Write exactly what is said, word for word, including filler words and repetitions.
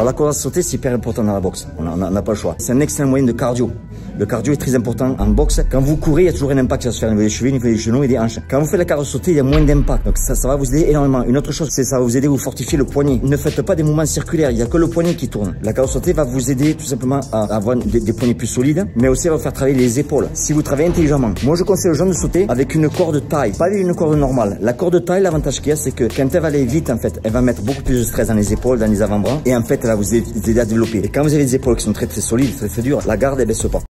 Alors la corde à sauter, c'est hyper important dans la boxe. On n'a pas le choix. C'est un excellent moyen de cardio. Le cardio est très important en boxe. Quand vous courez, il y a toujours un impact qui va se faire au niveau des chevilles, au niveau des genoux et des hanches. Quand vous faites la corde à sauter, il y a moins d'impact. Donc ça, ça va vous aider énormément. Une autre chose, c'est ça va vous aider à vous fortifier le poignet. Ne faites pas des mouvements circulaires. Il n'y a que le poignet qui tourne. La corde à sauter va vous aider tout simplement à avoir des, des poignets plus solides, mais aussi à vous faire travailler les épaules. Si vous travaillez intelligemment. Moi, je conseille aux gens de sauter avec une corde taille, pas avec une corde normale. La corde taille, l'avantage qu'il y a, c'est que quand elle va aller vite, en fait, elle va mettre beaucoup plus de stress dans les épaules, dans les avant-bras, et en fait, elle va vous aider à développer. Et quand vous avez des épaules qui sont très très solides, très très dures, la garde, elle baisse pas.